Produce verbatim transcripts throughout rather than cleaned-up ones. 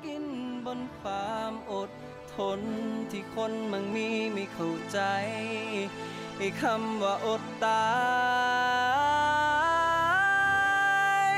กินบนความอดทนที่คนมั่งมีไม่เข้าใจไอ้คำว่าอดตาย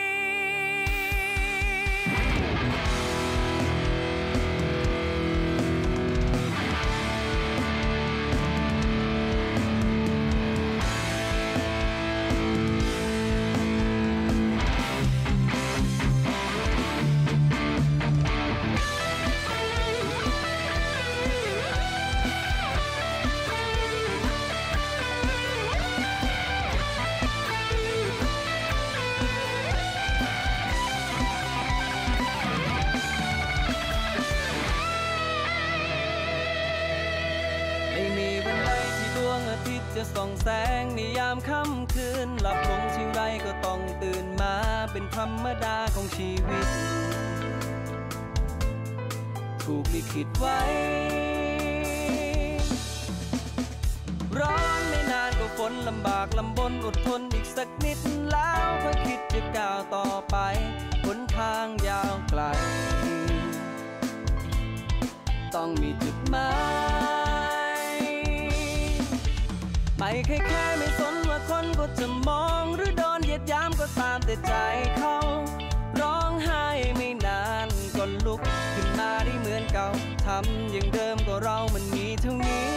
จะส่องแสงในยามค่ำคืนหลับลงทีไรก็ต้องตื่นมาเป็นธรรมดาของชีวิตถูกลิขิตไว้ร้อนไม่นานก็ฝนลำบากลำบนอดทนอีกสักนิดแล้วค่อยคิดจะก้าวต่อไปหนทางยาวไกลต้องมีจุดหมายไม่แค่แค่ไม่สนว่าคนก็จะมองหรือโดนเหยียดหยามก็ตามแต่ใจเขาร้องไห้ไม่นานก็ลุกขึ้นมาได้เหมือนเก่าทำอย่างเดิมก็เรามันมีเท่านี้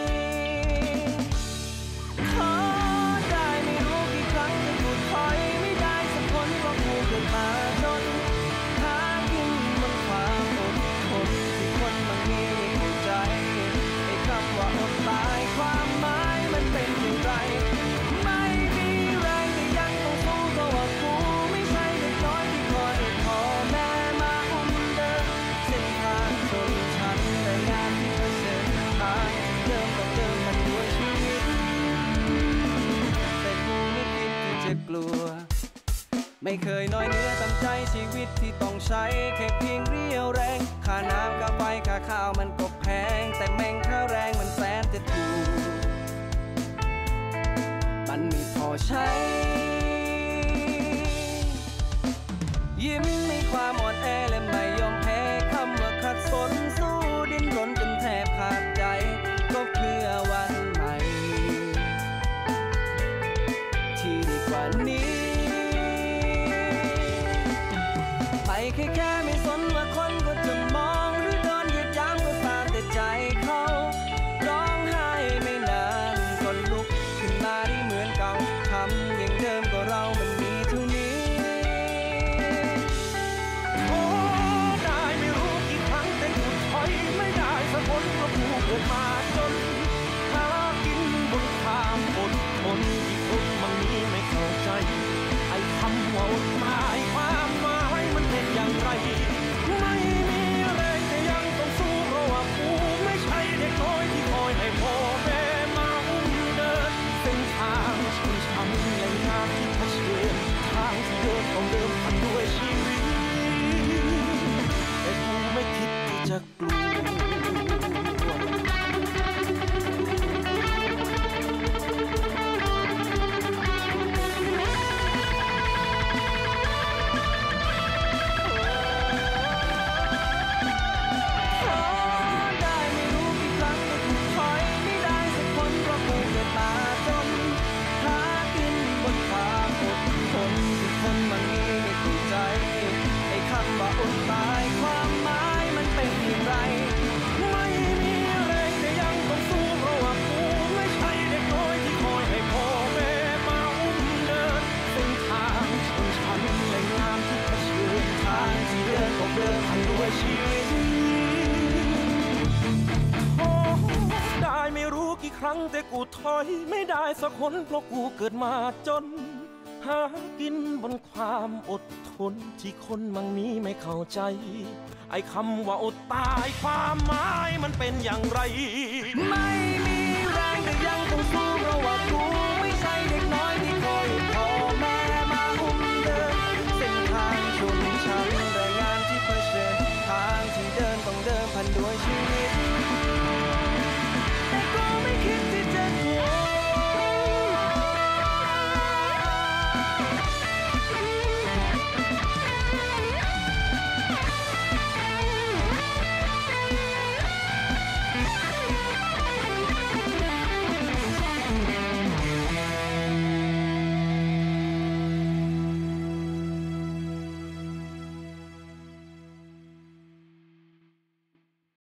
ขอได้ไม่รู้กี่ครั้งจะพูดถอยไม่ได้สักคนเพราะกูเกิดมาจนหากินบนความอดทนที่คนบางทีไม่เข้าใจไอ้คำว่าอดตายความหมายมันเป็นอย่างไรไม่มีแรงแต่ยังต้องสู้เพราะว่ากูไม่ใช่เด็กน้อยที่คอยพ่อแม่มาอุ้มเดินเส้นทางจนฉันแต่งานที่เธอเส้นทางเดิมกับเดิมมันด้วยชีวิตแต่กูไม่คิดที่จะกลัวไม่เคยน้อยเนื้อต่ำใจชีวิตที่ต้องใช้แค่เพียงเรี่ยวแรงค่าน้ำค่าไฟค่าข้าวมันก็แพงแต่แม่งค่าแรงมันแสนจะถูกมันไม่พอใช้ยิ้มในความอ่อนแอและไม่ยอมแพ้คำว่าขัดสนสู้ดิ้นรนจนแทบขาดใจก็เพื่อวันใหม่ที่ดีกว่านี้ไม่แค่แค่ไม่สนว่าคนก็จะมองหรือโดนเหยียดหยามก็ตามแต่ใจเขาร้องไห้ไม่นานก็ลุกขึ้นมาได้เหมือนเก่าทำอย่างเดิมก็เรามันมีเท่านี้โอ้ได้ไม่รู้กี่ครั้งแต่กูถอยไม่ได้สักคนเพราะกูเกิดมาจนหากินบนความอดทนที่คนบางนี้ไม่เข้าใจไอ้คำว่าอดตายความหมายมันเป็นอย่างไรไม่มีแรงแต่ยังต้องสู้เพราะว่ากูไม่ใช่เด็กน้อยที่คอยให้พ่อแม่มาอุ้มเดินเส้นทางช้ำช้ำและยากที่เผชิญทางที่เดินต้องเดิมพันด้วยชีวิตแต่กูไม่คิดที่จะกลัวคนบางทีไม่เข้าใจไอ้คำว่าอดตายความหมายมันเป็นอย่างไรไม่มีแรงแต่ยังต้องสู้เพราะว่ากูไม่ใช่เด็กน้อยที่คอยให้พ่อแม่มาอุ้มเดินเส้นทางชันชันและงามที่เผชิญทางที่เดินต้องเดินผ่านด้วยชีวิตโอ้ได้ไม่รู้กี่ครั้งแต่กูถอยไม่ได้สักคนเพราะกูเกิดมาจนหากินบนความอดทนที่คนบางนี้ไม่เข้าใจไอ้คำว่าอดตายความหมายมันเป็นอย่างไรไม่มีแรงแต่ยังต้องสู้เพราะว่ากู